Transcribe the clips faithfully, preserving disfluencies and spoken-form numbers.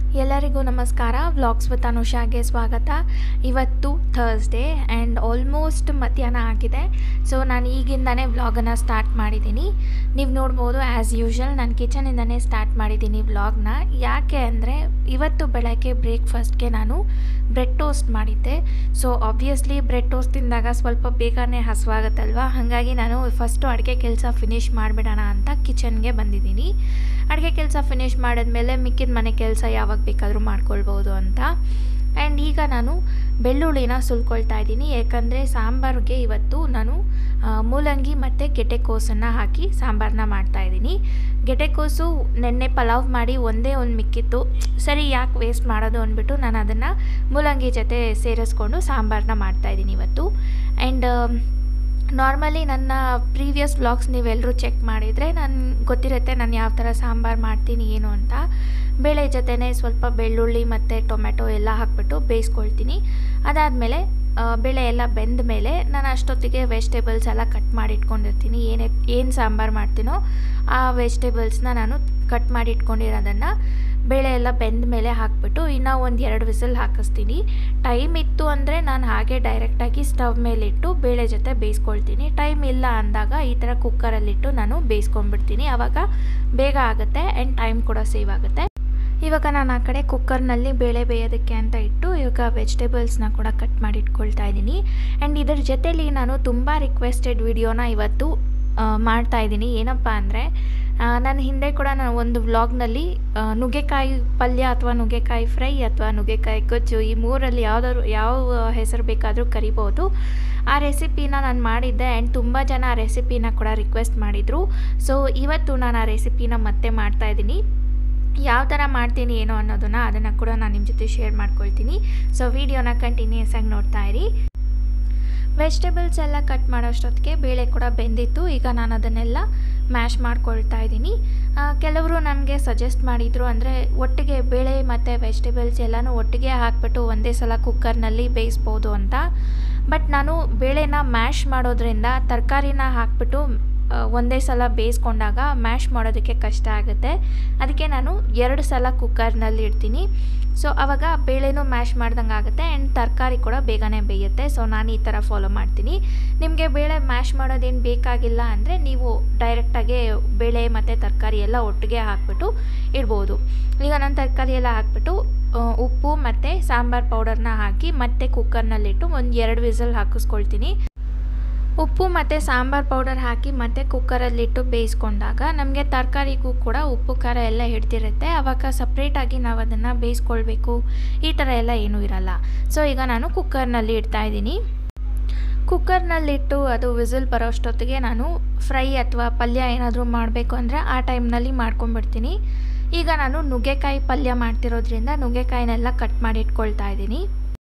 ಎಲ್ಲರಿಗೂ ನಮಸ್ಕಾರ. Vlogs with ಅನುಷಾಗೆ ಸ್ವಾಗತ. ಇವತ್ತು ಥರ್ಸ್ಡೇ ಆ್ಯಂಡ್ ಆಲ್ಮೋಸ್ಟ್ ಮಧ್ಯಾಹ್ನ ಆಗಿದೆ. ಸೊ ನಾನು ಈಗಿಂದನೇ ವ್ಲಾಗನ್ನು ಸ್ಟಾರ್ಟ್ ಮಾಡಿದ್ದೀನಿ. ನೀವು ನೋಡ್ಬೋದು ಆ್ಯಸ್ ಯೂಶ್ವಲ್ ನಾನು ಕಿಚನಿಂದನೇ ಸ್ಟಾರ್ಟ್ ಮಾಡಿದ್ದೀನಿ ವ್ಲಾಗ್ನ. ಯಾಕೆ ಅಂದರೆ ಇವತ್ತು ಬೆಳಗ್ಗೆ ಬ್ರೇಕ್ಫಾಸ್ಟ್ಗೆ ನಾನು ಬ್ರೆಡ್ ಟೋಸ್ಟ್ ಮಾಡಿದ್ದೆ. ಸೊ ಆಬ್ವಿಯಸ್ಲಿ ಬ್ರೆಡ್ ಟೋಸ್ಟ್ ತಿಂದಾಗ ಸ್ವಲ್ಪ ಬೇಗನೆ ಹಸುವಾಗುತ್ತಲ್ವ, ಹಾಗಾಗಿ ನಾನು ಫಸ್ಟು ಅಡುಗೆ ಕೆಲಸ ಫಿನಿಷ್ ಮಾಡಿಬಿಡೋಣ ಅಂತ ಕಿಚನ್ಗೆ ಬಂದಿದ್ದೀನಿ. ಅಡುಗೆ ಕೆಲಸ ಫಿನಿಷ್ ಮಾಡಿದ್ಮೇಲೆ ಮಿಕ್ಕಿದ ಮನೆ ಕೆಲಸ ಯಾವಾಗ ಬೇಕಾದರೂ ಮಾಡ್ಕೊಳ್ಬೋದು ಅಂತ. ಆ್ಯಂಡ್ ಈಗ ನಾನು ಬೆಳ್ಳುಳ್ಳಿನ ಸುಲ್ಕೊಳ್ತಾ ಇದ್ದೀನಿ, ಯಾಕಂದರೆ ಸಾಂಬಾರಿಗೆ ಇವತ್ತು ನಾನು ಮೂಲಂಗಿ ಮತ್ತು ಗೆಡ್ಡೆಕೋಸನ್ನು ಹಾಕಿ ಸಾಂಬಾರನ್ನ ಮಾಡ್ತಾಯಿದ್ದೀನಿ. ಗೆಡ್ಡೆಕೋಸು ನೆನ್ನೆ ಪಲಾವ್ ಮಾಡಿ ಒಂದೇ ಒಂದು ಮಿಕ್ಕಿತ್ತು, ಸರಿ ಯಾಕೆ ವೇಸ್ಟ್ ಮಾಡೋದು ಅಂದ್ಬಿಟ್ಟು ನಾನು ಅದನ್ನು ಮೂಲಂಗಿ ಜೊತೆ ಸೇರಿಸ್ಕೊಂಡು ಸಾಂಬಾರನ್ನ ಮಾಡ್ತಾಯಿದ್ದೀನಿ ಇವತ್ತು. ಆ್ಯಂಡ್ ನಾರ್ಮಲಿ ನನ್ನ ಪ್ರೀವಿಯಸ್ ವ್ಲಾಗ್ಸ್ ನೀವೆಲ್ಲರೂ ಚೆಕ್ ಮಾಡಿದರೆ ನಾನು ಗೊತ್ತಿರುತ್ತೆ ನಾನು ಯಾವ ಥರ ಸಾಂಬಾರು ಮಾಡ್ತೀನಿ ಏನು ಅಂತ. ಬೇಳೆ ಜೊತೆನೇ ಸ್ವಲ್ಪ ಬೆಳ್ಳುಳ್ಳಿ ಮತ್ತು ಟೊಮೆಟೊ ಎಲ್ಲ ಹಾಕ್ಬಿಟ್ಟು ಬೇಯಿಸ್ಕೊಳ್ತೀನಿ. ಅದಾದಮೇಲೆ ಬೇಳೆ ಎಲ್ಲ ಬೆಂದ ಮೇಲೆ ನಾನು ಅಷ್ಟೊತ್ತಿಗೆ ವೆಜಿಟೇಬಲ್ಸ್ ಎಲ್ಲ ಕಟ್ ಮಾಡಿ ಇಟ್ಕೊಂಡಿರ್ತೀನಿ. ಏನೇ ಏನು ಸಾಂಬಾರು ಮಾಡ್ತೀನೋ ಆ ವೆಜಿಟೇಬಲ್ಸ್ನ ನಾನು ಕಟ್ ಮಾಡಿ ಇಟ್ಕೊಂಡಿರೋದನ್ನು ಬೇಳೆ ಎಲ್ಲ ಬೆಂದ ಮೇಲೆ ಹಾಕಿಬಿಟ್ಟು ಇನ್ನೂ ಒಂದು ಎರಡು ವಿಸಿಲ್ ಹಾಕಿಸ್ತೀನಿ. ಟೈಮ್ ಇತ್ತು ಅಂದರೆ ನಾನು ಹಾಗೆ ಡೈರೆಕ್ಟಾಗಿ ಸ್ಟವ್ ಮೇಲಿಟ್ಟು ಬೇಳೆ ಜೊತೆ ಬೇಯಿಸ್ಕೊಳ್ತೀನಿ. ಟೈಮ್ ಇಲ್ಲ ಅಂದಾಗ ಈ ಥರ ಕುಕ್ಕರಲ್ಲಿಟ್ಟು ನಾನು ಬೇಯಿಸ್ಕೊಂಡ್ಬಿಡ್ತೀನಿ. ಆವಾಗ ಬೇಗ ಆಗುತ್ತೆ ಆ್ಯಂಡ್ ಟೈಮ್ ಕೂಡ ಸೇವ್ ಆಗುತ್ತೆ. ಇವಾಗ ನಾನು ಆ ಕಡೆ ಕುಕ್ಕರ್ನಲ್ಲಿ ಬೇಳೆ ಬೇಯೋದಕ್ಕೆ ಅಂತ ಇಟ್ಟು ಇವಾಗ ವೆಜಿಟೇಬಲ್ಸ್ನ ಕೂಡ ಕಟ್ ಮಾಡಿ ಇಟ್ಕೊಳ್ತಾ ಇದ್ದೀನಿ. ಆ್ಯಂಡ್ ಇದರ ಜೊತೆಲಿ ನಾನು ತುಂಬ ರಿಕ್ವೆಸ್ಟೆಡ್ ವಿಡಿಯೋನ ಇವತ್ತು ಮಾಡ್ತಾಯಿದ್ದೀನಿ. ಏನಪ್ಪ ಅಂದರೆ ನಾನು ಹಿಂದೆ ಕೂಡ ನಾನು ಒಂದು ವ್ಲಾಗ್ನಲ್ಲಿ ನುಗ್ಗೆಕಾಯಿ ಪಲ್ಯ ಅಥವಾ ನುಗ್ಗೆಕಾಯಿ ಫ್ರೈ ಅಥವಾ ನುಗ್ಗೆಕಾಯಿ ಗೊಜ್ಜು ಈ ಮೂರಲ್ಲಿ ಯಾವುದಾದ್ರು ಯಾವ ಹೆಸರು ಬೇಕಾದರೂ ಕರಿಬೋದು, ಆ ರೆಸಿಪಿನ ನಾನು ಮಾಡಿದ್ದೆ. ಆ್ಯಂಡ್ ತುಂಬ ಜನ ಆ ರೆಸಿಪಿನ ಕೂಡ ರಿಕ್ವೆಸ್ಟ್ ಮಾಡಿದರು. ಸೊ ಇವತ್ತು ನಾನು ಆ ರೆಸಿಪಿನ ಮತ್ತೆ ಮಾಡ್ತಾಯಿದ್ದೀನಿ. ಯಾವ ಥರ ಮಾಡ್ತೀನಿ ಏನೋ ಅನ್ನೋದನ್ನು ಅದನ್ನು ಕೂಡ ನಾನು ನಿಮ್ಮ ಜೊತೆ ಶೇರ್ ಮಾಡ್ಕೊಳ್ತೀನಿ. ಸೊ ವಿಡಿಯೋನ ಕಂಟಿನ್ಯೂಸ್ ಆಗಿ ನೋಡ್ತಾ ಇರಿ. ವೆಜಿಟೇಬಲ್ಸ್ ಎಲ್ಲ ಕಟ್ ಮಾಡೋಷ್ಟೊತ್ತಿಗೆ ಬೇಳೆ ಕೂಡ ಬೆಂದಿತ್ತು. ಈಗ ನಾನು ಅದನ್ನೆಲ್ಲ ಮ್ಯಾಶ್ ಮಾಡ್ಕೊಳ್ತಾ ಇದ್ದೀನಿ. ಕೆಲವರು ನನಗೆ ಸಜೆಸ್ಟ್ ಮಾಡಿದರು, ಅಂದರೆ ಒಟ್ಟಿಗೆ ಬೇಳೆ ಮತ್ತು ವೆಜಿಟೇಬಲ್ಸ್ ಎಲ್ಲನೂ ಒಟ್ಟಿಗೆ ಹಾಕ್ಬಿಟ್ಟು ಒಂದೇ ಸಲ ಕುಕ್ಕರ್ನಲ್ಲಿ ಬೇಯಿಸ್ಬೋದು ಅಂತ. ಬಟ್ ನಾನು ಬೇಳೆನ ಮ್ಯಾಶ್ ಮಾಡೋದ್ರಿಂದ ತರಕಾರಿನ ಹಾಕ್ಬಿಟ್ಟು ಒಂದೇ ಸಲ ಬೇಯಿಸ್ಕೊಂಡಾಗ ಮ್ಯಾಶ್ ಮಾಡೋದಕ್ಕೆ ಕಷ್ಟ ಆಗುತ್ತೆ. ಅದಕ್ಕೆ ನಾನು ಎರಡು ಸಲ ಕುಕ್ಕರ್ನಲ್ಲಿ ಇಡ್ತೀನಿ. ಸೊ ಆವಾಗ ಬೇಳೆನೂ ಮ್ಯಾಶ್ ಮಾಡ್ದಂಗೆ ಆಗುತ್ತೆ ಆ್ಯಂಡ್ ತರಕಾರಿ ಕೂಡ ಬೇಗನೆ ಬೇಯುತ್ತೆ. ಸೊ ನಾನು ಈ ಥರ ಫಾಲೋ ಮಾಡ್ತೀನಿ. ನಿಮಗೆ ಬೇಳೆ ಮ್ಯಾಶ್ ಮಾಡೋದೇನು ಬೇಕಾಗಿಲ್ಲ ಅಂದರೆ ನೀವು ಡೈರೆಕ್ಟಾಗಿ ಬೇಳೆ ಮತ್ತು ತರಕಾರಿ ಎಲ್ಲ ಒಟ್ಟಿಗೆ ಹಾಕ್ಬಿಟ್ಟು ಇಡ್ಬೋದು. ಈಗ ನಾನು ತರಕಾರಿ ಎಲ್ಲ ಹಾಕ್ಬಿಟ್ಟು ಉಪ್ಪು ಮತ್ತು ಸಾಂಬಾರು ಪೌಡರ್ನ ಹಾಕಿ ಮತ್ತೆ ಕುಕ್ಕರ್ನಲ್ಲಿಟ್ಟು ಒಂದು ಎರಡು ವಿಸಲ್ ಹಾಕಿಸ್ಕೊಳ್ತೀನಿ. ಉಪ್ಪು ಮತ್ತು ಸಾಂಬಾರು ಪೌಡರ್ ಹಾಕಿ ಮತ್ತು ಕುಕ್ಕರಲ್ಲಿಟ್ಟು ಬೇಯಿಸ್ಕೊಂಡಾಗ ನಮಗೆ ತರಕಾರಿಗೂ ಕೂಡ ಉಪ್ಪು ಖಾರ ಎಲ್ಲ ಹಿಡ್ದಿರುತ್ತೆ. ಆವಾಗ ಸಪ್ರೇಟಾಗಿ ನಾವು ಅದನ್ನು ಬೇಯಿಸ್ಕೊಳ್ಬೇಕು ಈ ಥರ ಎಲ್ಲ ಏನೂ ಇರಲ್ಲ. ಸೊ ಈಗ ನಾನು ಕುಕ್ಕರ್ನಲ್ಲಿ ಇಡ್ತಾಯಿದ್ದೀನಿ. ಕುಕ್ಕರ್ನಲ್ಲಿಟ್ಟು ಅದು ವಿಸಿಲ್ ಬರೋಷ್ಟೊತ್ತಿಗೆ ನಾನು ಫ್ರೈ ಅಥವಾ ಪಲ್ಯ ಏನಾದರೂ ಮಾಡಬೇಕು ಅಂದರೆ ಆ ಟೈಮ್ನಲ್ಲಿ ಮಾಡ್ಕೊಂಡ್ಬಿಡ್ತೀನಿ. ಈಗ ನಾನು ನುಗ್ಗೆಕಾಯಿ ಪಲ್ಯ ಮಾಡ್ತಿರೋದ್ರಿಂದ ನುಗ್ಗೆಕಾಯಿನೆಲ್ಲ ಕಟ್ ಮಾಡಿ ಇಟ್ಕೊಳ್ತಾ ಇದ್ದೀನಿ.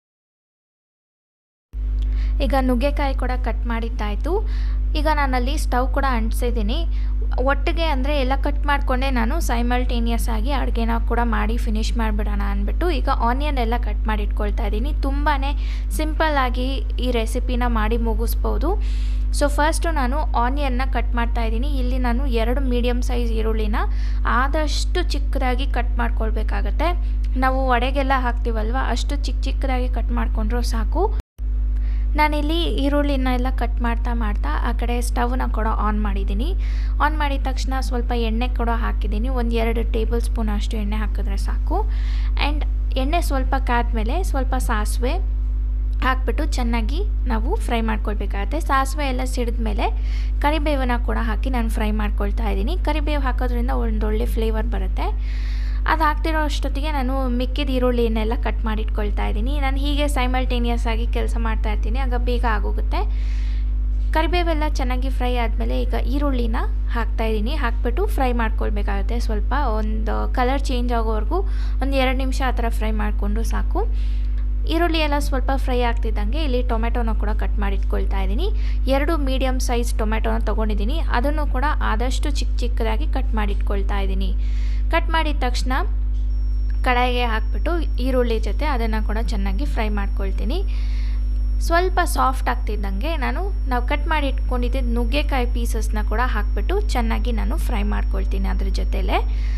ಈಗ ನುಗ್ಗೆಕಾಯಿ ಕೂಡ ಕಟ್ ಮಾಡಿದ್ದಾಯಿತು. ಈಗ ನಾನಲ್ಲಿ ಸ್ಟವ್ ಕೂಡ ಅಂಟಿಸಿದ್ದೀನಿ. ಒಟ್ಟಿಗೆ ಅಂದರೆ ಎಲ್ಲ ಕಟ್ ಮಾಡಿಕೊಂಡೆ ನಾನು ಸೈಮಲ್ಟೇನಿಯಸ್ ಆಗಿ ಅಡುಗೆನ ಕೂಡ ಮಾಡಿ ಫಿನಿಷ್ ಮಾಡಿಬಿಡೋಣ ಅಂದ್ಬಿಟ್ಟು ಈಗ ಆನಿಯನ್ ಎಲ್ಲ ಕಟ್ ಮಾಡಿ ಇಟ್ಕೊಳ್ತಾ ಇದ್ದೀನಿ. ತುಂಬಾ ಸಿಂಪಲ್ಲಾಗಿ ಈ ರೆಸಿಪಿನ ಮಾಡಿ ಮುಗಿಸ್ಬೋದು. ಸೊ ಫಸ್ಟು ನಾನು ಆನಿಯನ್ನ ಕಟ್ ಮಾಡ್ತಾಯಿದ್ದೀನಿ. ಇಲ್ಲಿ ನಾನು ಎರಡು ಮೀಡಿಯಮ್ ಸೈಜ್ ಈರುಳ್ಳಿನ ಆದಷ್ಟು ಚಿಕ್ಕದಾಗಿ ಕಟ್ ಮಾಡ್ಕೊಳ್ಬೇಕಾಗತ್ತೆ. ನಾವು ವಡೆಗೆಲ್ಲ ಹಾಕ್ತೀವಲ್ವ ಅಷ್ಟು ಚಿಕ್ಕ ಚಿಕ್ಕದಾಗಿ ಕಟ್ ಮಾಡಿಕೊಂಡ್ರೂ ಸಾಕು. ನಾನಿಲ್ಲಿ ಈರುಳ್ಳಿನ ಎಲ್ಲ ಕಟ್ ಮಾಡ್ತಾ ಮಾಡ್ತಾ ಆ ಕಡೆ ಸ್ಟವ್ನ ಕೂಡ ಆನ್ ಮಾಡಿದ್ದೀನಿ. ಆನ್ ಮಾಡಿದ ತಕ್ಷಣ ಸ್ವಲ್ಪ ಎಣ್ಣೆ ಕೂಡ ಹಾಕಿದ್ದೀನಿ. ಒಂದು ಎರಡು ಟೇಬಲ್ ಸ್ಪೂನ್ ಅಷ್ಟು ಎಣ್ಣೆ ಹಾಕಿದ್ರೆ ಸಾಕು. ಆ್ಯಂಡ್ ಎಣ್ಣೆ ಸ್ವಲ್ಪ ಕಾದ್ಮೇಲೆ ಸ್ವಲ್ಪ ಸಾಸಿವೆ ಹಾಕ್ಬಿಟ್ಟು ಚೆನ್ನಾಗಿ ನಾವು ಫ್ರೈ ಮಾಡ್ಕೊಳ್ಬೇಕಾಗತ್ತೆ. ಸಾಸಿವೆ ಎಲ್ಲ ಸಿಡಿದ್ಮೇಲೆ ಕರಿಬೇವನ್ನ ಕೂಡ ಹಾಕಿ ನಾನು ಫ್ರೈ ಮಾಡ್ಕೊಳ್ತಾ ಇದ್ದೀನಿ. ಕರಿಬೇವು ಹಾಕೋದ್ರಿಂದ ಒಂದೊಳ್ಳೆ ಫ್ಲೇವರ್ ಬರುತ್ತೆ. ಅದು ಹಾಕ್ತಿರೋ ಅಷ್ಟೊತ್ತಿಗೆ ನಾನು ಮಿಕ್ಕಿದ ಈರುಳ್ಳಿನೆಲ್ಲ ಕಟ್ ಮಾಡಿ ಇಟ್ಕೊಳ್ತಾ ಇದ್ದೀನಿ. ನಾನು ಹೀಗೆ ಸೈಮಲ್ಟೇನಿಯಸ್ ಆಗಿ ಕೆಲಸ ಮಾಡ್ತಾ ಇರ್ತೀನಿ, ಆಗ ಬೇಗ ಆಗೋಗುತ್ತೆ. ಕರಿಬೇವೆಲ್ಲ ಚೆನ್ನಾಗಿ ಫ್ರೈ ಆದಮೇಲೆ ಈಗ ಈರುಳ್ಳಿನ ಹಾಕ್ತಾಯಿದ್ದೀನಿ. ಹಾಕ್ಬಿಟ್ಟು ಫ್ರೈ ಮಾಡ್ಕೊಳ್ಬೇಕಾಗುತ್ತೆ. ಸ್ವಲ್ಪ ಒಂದು ಕಲರ್ ಚೇಂಜ್ ಆಗೋವರೆಗೂ ಒಂದು ಎರಡು ನಿಮಿಷ ಆ ಥರ ಫ್ರೈ ಮಾಡಿಕೊಂಡು ಸಾಕು. ಈರುಳ್ಳಿ ಎಲ್ಲ ಸ್ವಲ್ಪ ಫ್ರೈ ಆಗ್ತಿದ್ದಂಗೆ ಇಲ್ಲಿ ಟೊಮೆಟೊನ ಕೂಡ ಕಟ್ ಮಾಡಿ ಇಟ್ಕೊಳ್ತಾ ಇದ್ದೀನಿ. ಎರಡು ಮೀಡಿಯಮ್ ಸೈಜ್ ಟೊಮೆಟೊನ ತೊಗೊಂಡಿದ್ದೀನಿ. ಅದನ್ನು ಕೂಡ ಆದಷ್ಟು ಚಿಕ್ಕ ಚಿಕ್ಕದಾಗಿ ಕಟ್ ಮಾಡಿ ಇಟ್ಕೊಳ್ತಾ ಇದ್ದೀನಿ. ಕಟ್ ಮಾಡಿದ ತಕ್ಷಣ ಕಡಾಯಿಗೆ ಹಾಕ್ಬಿಟ್ಟು ಈರುಳ್ಳಿ ಜೊತೆ ಅದನ್ನು ಕೂಡ ಚೆನ್ನಾಗಿ ಫ್ರೈ ಮಾಡ್ಕೊಳ್ತೀನಿ. ಸ್ವಲ್ಪ ಸಾಫ್ಟ್ ಆಗ್ತಿದ್ದಂಗೆ ನಾನು ನಾವು ಕಟ್ ಮಾಡಿ ಇಟ್ಕೊಂಡಿದ್ದ ನುಗ್ಗೆಕಾಯಿ ಪೀಸಸ್ನ ಕೂಡ ಹಾಕ್ಬಿಟ್ಟು ಚೆನ್ನಾಗಿ ನಾನು ಫ್ರೈ ಮಾಡ್ಕೊಳ್ತೀನಿ ಅದ್ರ ಜೊತೆಲೇ.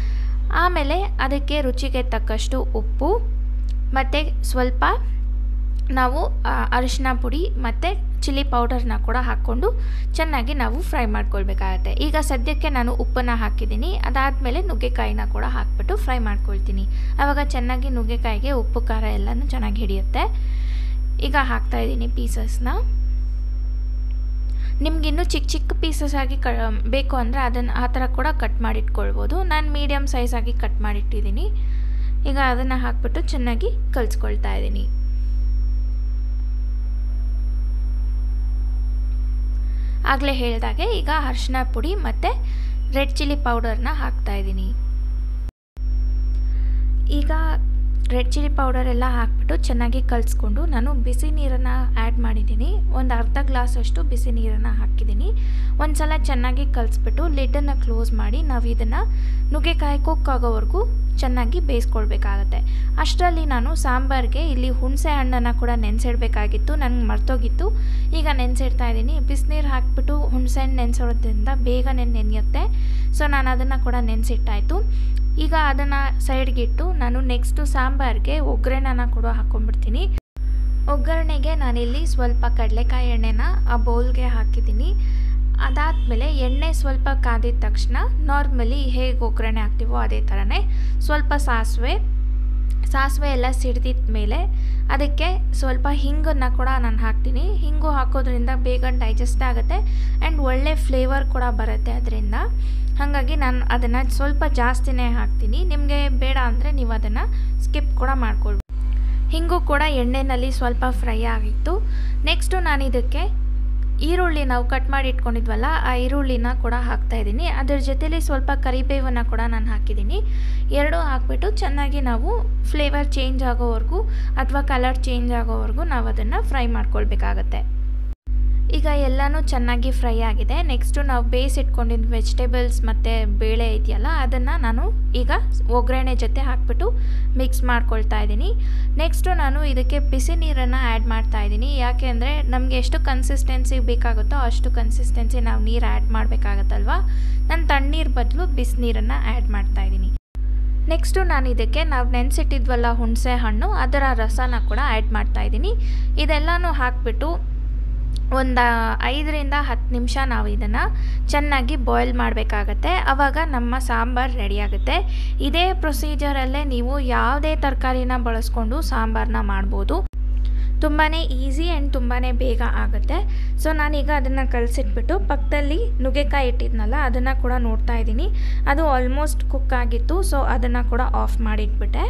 ಆಮೇಲೆ ಅದಕ್ಕೆ ರುಚಿಗೆ ತಕ್ಕಷ್ಟು ಉಪ್ಪು ಮತ್ತು ಸ್ವಲ್ಪ ನಾವು ಅರಿಶಿನ ಪುಡಿ ಮತ್ತು ಚಿಲ್ಲಿ ಪೌಡರ್ನ ಕೂಡ ಹಾಕ್ಕೊಂಡು ಚೆನ್ನಾಗಿ ನಾವು ಫ್ರೈ ಮಾಡ್ಕೊಳ್ಬೇಕಾಗತ್ತೆ. ಈಗ ಸದ್ಯಕ್ಕೆ ನಾನು ಉಪ್ಪನ್ನು ಹಾಕಿದ್ದೀನಿ. ಅದಾದಮೇಲೆ ನುಗ್ಗೆಕಾಯಿನ ಕೂಡ ಹಾಕ್ಬಿಟ್ಟು ಫ್ರೈ ಮಾಡ್ಕೊಳ್ತೀನಿ. ಆವಾಗ ಚೆನ್ನಾಗಿ ನುಗ್ಗೆಕಾಯಿಗೆ ಉಪ್ಪು ಖಾರ ಎಲ್ಲನೂ ಚೆನ್ನಾಗಿ ಹಿಡಿಯುತ್ತೆ. ಈಗ ಹಾಕ್ತಾಯಿದ್ದೀನಿ ಪೀಸಸ್ನ. ನಿಮಗಿನ್ನೂ ಚಿಕ್ಕ ಚಿಕ್ಕ ಪೀಸಸ್ ಆಗಿ ಕ ಬೇಕು ಅಂದರೆ ಅದನ್ನು ಆ ಥರ ಕೂಡ ಕಟ್ ಮಾಡಿಟ್ಕೊಳ್ಬೋದು. ನಾನು ಮೀಡಿಯಮ್ ಸೈಜಾಗಿ ಕಟ್ ಮಾಡಿಟ್ಟಿದ್ದೀನಿ. ಈಗ ಅದನ್ನು ಹಾಕ್ಬಿಟ್ಟು ಚೆನ್ನಾಗಿ ಕಲಿಸ್ಕೊಳ್ತಾ ಇದ್ದೀನಿ. ಆಗಲೇ ಹೇಳಿದಾಗೆ ಈಗ ಅರಿಶಿನ ಪುಡಿ ಮತ್ತು ರೆಡ್ ಚಿಲ್ಲಿ ಪೌಡರ್ನ ಹಾಕ್ತಾಯಿದ್ದೀನಿ. ಈಗ ರೆಡ್ ಚಿಲ್ಲಿ ಪೌಡರ್ ಎಲ್ಲ ಹಾಕ್ಬಿಟ್ಟು ಚೆನ್ನಾಗಿ ಕಲಿಸ್ಕೊಂಡು ನಾನು ಬಿಸಿ ನೀರನ್ನು ಆ್ಯಡ್ ಮಾಡಿದ್ದೀನಿ. ಒಂದು ಅರ್ಧ ಗ್ಲಾಸಷ್ಟು ಬಿಸಿ ನೀರನ್ನು ಹಾಕಿದ್ದೀನಿ. ಒಂದು ಸಲ ಚೆನ್ನಾಗಿ ಕಲಿಸ್ಬಿಟ್ಟು ಲಿಡ್ಡನ್ನು ಕ್ಲೋಸ್ ಮಾಡಿ ನಾವು ಇದನ್ನು ನುಗ್ಗೆಕಾಯಿ ಕುಕ್ ಆಗೋವರೆಗೂ ಚೆನ್ನಾಗಿ ಬೇಯಿಸ್ಕೊಳ್ಬೇಕಾಗತ್ತೆ. ಅಷ್ಟರಲ್ಲಿ ನಾನು ಸಾಂಬಾರಿಗೆ ಇಲ್ಲಿ ಹುಣಸೆ ಹಣ್ಣನ್ನು ಕೂಡ ನೆನೆಸಿಡಬೇಕಾಗಿತ್ತು, ನನಗೆ ಮರ್ತೋಗಿತ್ತು. ಈಗ ನೆನೆಸಿಡ್ತಾ ಇದ್ದೀನಿ. ಬಿಸಿನೀರು ಹಾಕಿಬಿಟ್ಟು ಹುಣಸೆ ಹಣ್ಣು ನೆನೆಸೋದ್ರಿಂದ ಬೇಗನೆ ನೆನೆಯುತ್ತೆ. ಸೊ ನಾನು ಅದನ್ನು ಕೂಡ ನೆನೆಸಿಟ್ಟಾಯಿತು. ಈಗ ಅದನ್ನು ಸೈಡ್ಗಿಟ್ಟು ನಾನು ನೆಕ್ಸ್ಟು ಸಾಂಬಾರಿಗೆ ಒಗ್ಗರಣೆನ ಕೂಡ ಹಾಕ್ಕೊಂಡ್ಬಿಡ್ತೀನಿ. ಒಗ್ಗರಣೆಗೆ ನಾನಿಲ್ಲಿ ಸ್ವಲ್ಪ ಕಡಲೆಕಾಯಿ ಎಣ್ಣೆನ ಆ ಬೌಲ್ಗೆ ಹಾಕಿದ್ದೀನಿ. ಅದಾದಮೇಲೆ ಎಣ್ಣೆ ಸ್ವಲ್ಪ ಕಾದಿದ ತಕ್ಷಣ ನಾರ್ಮಲಿ ಹೇಗೆ ಒಗ್ಗರಣೆ ಹಾಕ್ತೀವೋ ಅದೇ ಥರನೇ ಸ್ವಲ್ಪ ಸಾಸಿವೆ ಸಾಸಿವೆ ಎಲ್ಲ ಸಿಡ್ದಿದ ಮೇಲೆ ಅದಕ್ಕೆ ಸ್ವಲ್ಪ ಹಿಂಗನ್ನು ಕೂಡ ನಾನು ಹಾಕ್ತೀನಿ. ಹಿಂಗು ಹಾಕೋದ್ರಿಂದ ಬೇಗ ಡೈಜೆಸ್ಟ್ ಆಗುತ್ತೆ ಆ್ಯಂಡ್ ಒಳ್ಳೆ ಫ್ಲೇವರ್ ಕೂಡ ಬರುತ್ತೆ ಅದರಿಂದ. ಹಾಗಾಗಿ ನಾನು ಅದನ್ನು ಸ್ವಲ್ಪ ಜಾಸ್ತಿನೇ ಹಾಕ್ತೀನಿ. ನಿಮಗೆ ಬೇಡ ಅಂದರೆ ನೀವು ಅದನ್ನು ಸ್ಕಿಪ್ ಕೂಡ ಮಾಡ್ಕೊಳ್ಬೋದು. ಹಿಂಗೂ ಕೂಡ ಎಣ್ಣೆಯಲ್ಲಿ ಸ್ವಲ್ಪ ಫ್ರೈ ಆಗಿತ್ತು. ನೆಕ್ಸ್ಟು ನಾನು ಇದಕ್ಕೆ ಈರುಳ್ಳಿ ನಾವು ಕಟ್ ಮಾಡಿ ಇಟ್ಕೊಂಡಿದ್ವಲ್ಲ ಆ ಈರುಳ್ಳಿನ ಕೂಡ ಹಾಕ್ತಾಯಿದ್ದೀನಿ. ಅದ್ರ ಜೊತೆಲಿ ಸ್ವಲ್ಪ ಕರಿಬೇವನ್ನು ಕೂಡ ನಾನು ಹಾಕಿದ್ದೀನಿ. ಎರಡೂ ಹಾಕ್ಬಿಟ್ಟು ಚೆನ್ನಾಗಿ ನಾವು ಫ್ಲೇವರ್ ಚೇಂಜ್ ಆಗೋವರೆಗೂ ಅಥವಾ ಕಲರ್ ಚೇಂಜ್ ಆಗೋವರೆಗೂ ನಾವು ಅದನ್ನು ಫ್ರೈ ಮಾಡ್ಕೊಳ್ಬೇಕಾಗತ್ತೆ. ಈಗ ಎಲ್ಲನೂ ಚೆನ್ನಾಗಿ ಫ್ರೈ ಆಗಿದೆ. ನೆಕ್ಸ್ಟು ನಾವು ಬೇಯಿಸಿಟ್ಕೊಂಡಿದ್ದು ವೆಜಿಟೇಬಲ್ಸ್ ಮತ್ತು ಬೇಳೆ ಇದೆಯಲ್ಲ ಅದನ್ನು ನಾನು ಈಗ ಒಗ್ಗರಣೆ ಜೊತೆ ಹಾಕ್ಬಿಟ್ಟು ಮಿಕ್ಸ್ ಮಾಡ್ಕೊಳ್ತಾ ಇದ್ದೀನಿ. ನೆಕ್ಸ್ಟು ನಾನು ಇದಕ್ಕೆ ಬಿಸಿ ನೀರನ್ನು ಆ್ಯಡ್ ಮಾಡ್ತಾ ಇದ್ದೀನಿ. ಯಾಕೆ ಅಂದರೆ ನಮಗೆ ಎಷ್ಟು ಕನ್ಸಿಸ್ಟೆನ್ಸಿ ಬೇಕಾಗುತ್ತೋ ಅಷ್ಟು ಕನ್ಸಿಸ್ಟೆನ್ಸಿ ನಾವು ನೀರು ಆ್ಯಡ್ ಮಾಡಬೇಕಾಗತ್ತಲ್ವ. ನಾನು ತಣ್ಣೀರು ಬದಲು ಬಿಸಿನೀರನ್ನು ಆ್ಯಡ್ ಮಾಡ್ತಾ ಇದ್ದೀನಿ. ನೆಕ್ಸ್ಟು ನಾನು ಇದಕ್ಕೆ ನಾವು ನೆನೆಸಿಟ್ಟಿದ್ವಲ್ಲ ಹುಣಸೆ ಹಣ್ಣು ಅದರ ರಸನ ಕೂಡ ಆ್ಯಡ್ ಮಾಡ್ತಾ ಇದ್ದೀನಿ. ಇದೆಲ್ಲನೂ ಹಾಕ್ಬಿಟ್ಟು ಒಂದು ಐದರಿಂದ ಹತ್ತು ನಿಮಿಷ ನಾವು ಇದನ್ನು ಚೆನ್ನಾಗಿ ಬಾಯ್ಲ್ ಮಾಡಬೇಕಾಗತ್ತೆ. ಆವಾಗ ನಮ್ಮ ಸಾಂಬಾರು ರೆಡಿಯಾಗುತ್ತೆ. ಇದೇ ಪ್ರೊಸೀಜರಲ್ಲೇ ನೀವು ಯಾವುದೇ ತರಕಾರಿನ ಬಳಸ್ಕೊಂಡು ಸಾಂಬಾರನ್ನ ಮಾಡ್ಬೋದು. ತುಂಬಾ ಈಸಿ ಆ್ಯಂಡ್ ತುಂಬಾ ಬೇಗ ಆಗುತ್ತೆ. ಸೊ ನಾನೀಗ ಅದನ್ನು ಕಲಸಿಟ್ಬಿಟ್ಟು ಪಕ್ಕದಲ್ಲಿ ನುಗ್ಗೆಕಾಯಿ ಇಟ್ಟಿದ್ನಲ್ಲ ಅದನ್ನು ಕೂಡ ನೋಡ್ತಾ ಇದ್ದೀನಿ. ಅದು ಆಲ್ಮೋಸ್ಟ್ ಕುಕ್ ಆಗಿತ್ತು. ಸೊ ಅದನ್ನು ಕೂಡ ಆಫ್ ಮಾಡಿಟ್ಬಿಟ್ಟೆ.